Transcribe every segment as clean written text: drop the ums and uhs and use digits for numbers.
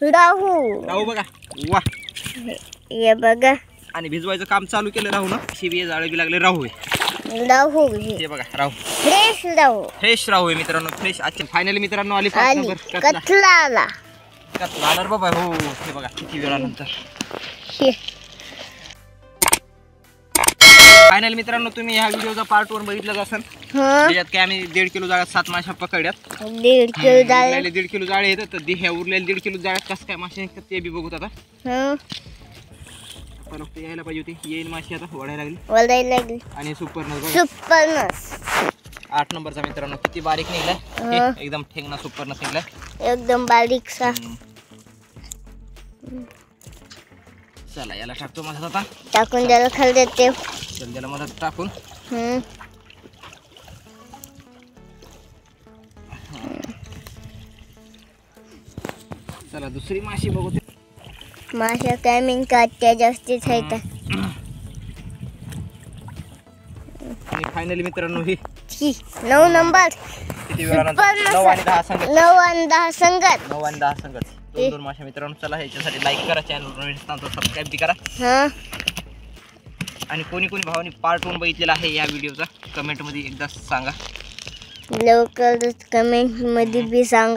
राहू बघा वा हे बघा आणि भिजवायचं काम चालू केलं राहू ना शिबी जाळे बी लागले राहू हे बघा राहू फ्रेश राहू आहे मित्रांनो फ्रेश अच्छा फायनली मित्रांनो आली कतला बाबा हो हे बघा किती वेळानंतर फायनल मित्रांनो तुम्ही ह्या व्हिडिओचा पार्ट 1 बघितलाच असेल त्याच्यात काय आम्ही 1.5 किलो जाळ्यात 7 माशा पकडल्यात 1.5 किलो जाळे येतात तर ह्या उरलेले 1.5 किलो जाळ्यात कसं काय मासे निघतात ते बी बघूत आता परत यायला पाहिजे होती येईल माशी आता वडायला लागली आणि सुपरनस 8 नंबरचा मित्रांनो किती बारीक निघलाय एकदम ठेंगणा सुपरनस निघलाय एकदम बारीक सा चला याला टाकतो मधात आता टाकून द्यायला खाली देते चल त्याला मधात टाकून चला दुसरी माशी बघू माशा काय मिन काट्या जास्तीच आहेत आणि फायनली मित्रांनो ही 9 नंबर किती वेळानंतर 9 आणि 10 संगत 9 आणि 10 संगत 9 आणि 10 संगत दोन माशा मित्रांनो चला ह्याच्यासाठी लाईक करा चॅनल सबस्क्राईब बी करा आणि कोणी भावानी पार्ट 1 बघितलेला आहे या व्हिडिओचा कमेंट मध्ये एकदा सांगा लवकरच कमेंट मध्ये बी सांगा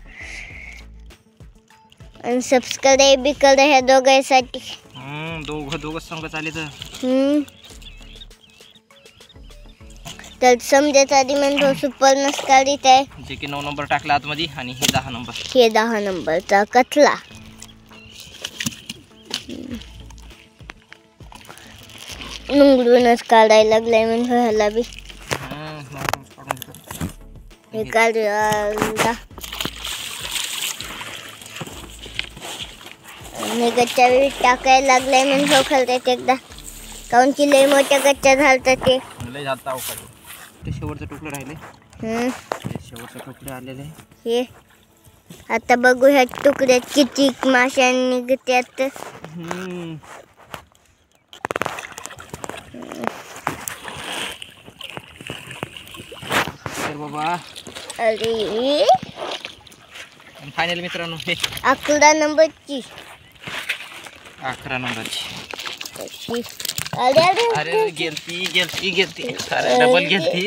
आणि सबस्क्राइब बी करा ह्या दोघांसाठी दोघं संघ चाले तर समजत आधी म्हणतो सुपरनस काढीत आहे जे की 9 नंबर टाकला आतमध्ये आणि हे 10 नंबर हे 10 नंबरचा कतला नुंगडूनच काढायला लागलाय म्हणजे ह्याला बी हे काढला आणि गच्च्या बी टाकायला लागलाय म्हणजे खालतात एकदा काऊन की लय मोठ्या गच्च्या झालतात ते लय झालता ते शेवटचं तुकडं राहिले शेवटचं तुकडे आलेले हे आता बघू ह्या तुकड्यात किती माशा निघतात बाबा अरे फायनल मित्रांनो हे 11 नंबरची 11 नंबरची अरे गेलती डबल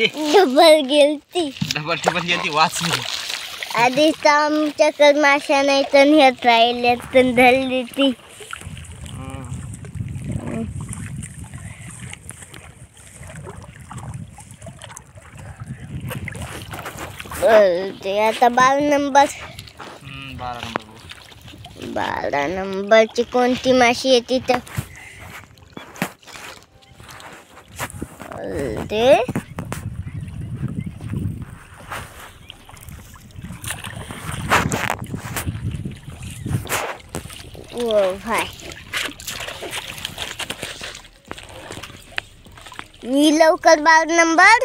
गेलती वाचली आधीच आमच्याकडे माशा नाही तर ह्यात राहिल्या तर धरली ती ते आता 12 नंबर 12 नंबरची कोणती माशी येते तर ते ओ भाई मी लवकर 12 नंबर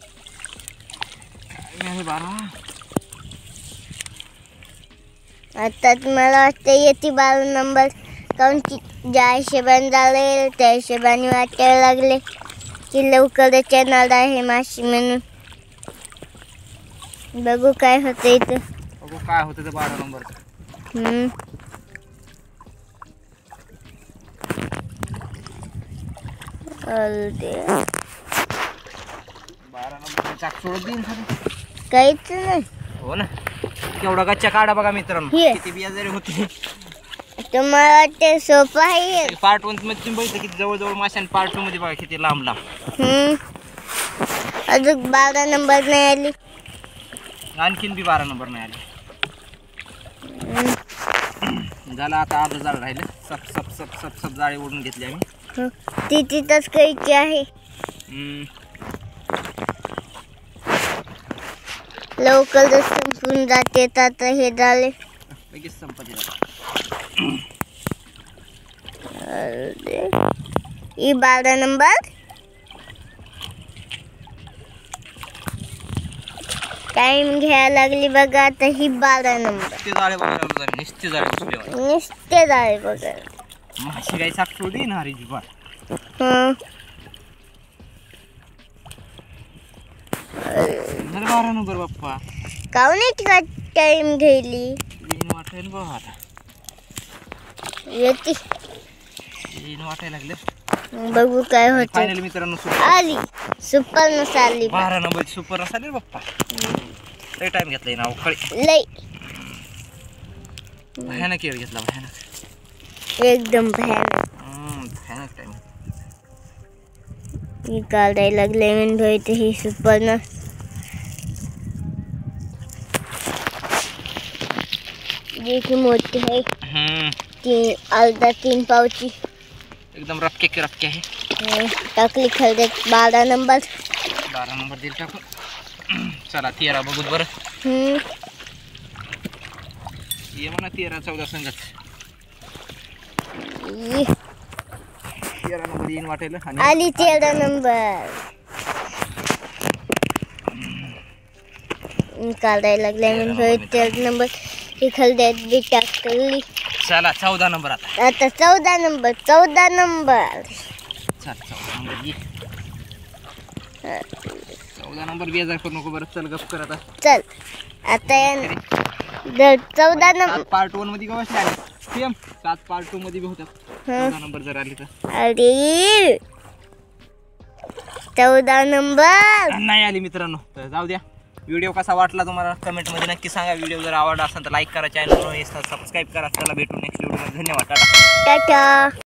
आता मला वाटतं येते 12 नंबर काऊन की ज्या हिशोबाने झाले त्या हिशोबाने वाटायला लागले की लवकरच येणार आहे माशी म्हणून बघू काय होतं इथं बघू काय होतं ते 12 नंबर 12 नंबर चाक सोडत देईन काहीच नाही हो ना केवढा गच्चा काढा बघा मित्रांनो किती बिया जरी होती तुम्हाला वाटतं सोपं आहे पार्ट 1 मध्ये तुम्ही बघितलं किती जवळ माशा आणि पार्ट 2 मध्ये बघा किती लांब अजून 12 नंबर नाही आली आणखीन बी 12 नंबर नाही आली झालं आता अर्ध जाळ राहिलं सब जाळे ओढून घेतली आम्ही ती तिथंच खायची आहे लवकरच संपून जाते आता हे झाले लगेच संपत ही 12 नंबर टाइम घ्यायला लागली बघा आता ही 12 नंबर निश्चित जाळे बघा माशी काही साप सोडी ना हरी जुबा 12 नंबर बाप्पा काऊन इतका टाइम घेतली वाटेल बघ आता येते येईन वाटायला लागले. बघू काय होतं. फायनली मित्रांनो आली सुपर नसाली 12 नंबर सुपर असाले बाप्पा. लय टाइम घेतलाय ना उकळी. लय भयानक वेळ घेतला भयानक. एकदम भयानक. भयानक टाइम. ही काढायला लागले म्हणून भेटते ही सुपर न. जी की मोठी आहे. अर्धा 3 पावची. एकदम रक्के के रक्के आहे. टाकली खरडे 12 नंबर. 12 नंबर दिल टाकून. चला 13 बघू बरं. ये म्हणा 13 14 संगत. 13 नंबर येईन वाटायला. आली 13 नंबर. काढायला लागले म्हणून 13 नंबर. ही खरड्यात बी टाकली. चला 14 नंबर आता. आता 14 नंबर. 14 नंबर. चल 14 नंबर ये. 14 नंबर बेजार करू नको बरं. चल गप कर आता. चल आता 14 नंबर पार्ट 1 मध्ये का बसले आले सेम 7 पार्ट 2 मध्ये बी होतात. 14 नंबर जर आली तर. अरे 14 नंबर नाही आली मित्रांनो. तर जाऊ द्या. व्हिडिओ कसा वाटला तुम्हाला कमेंट मध्ये नक्की सांगा. व्हिडिओ जर आवडला असेल तर लाईक करा. चॅनल सबस्क्राईब करा. चला भेटू नेक्स्ट व्हिडिओ. धन्यवाद. टाटा.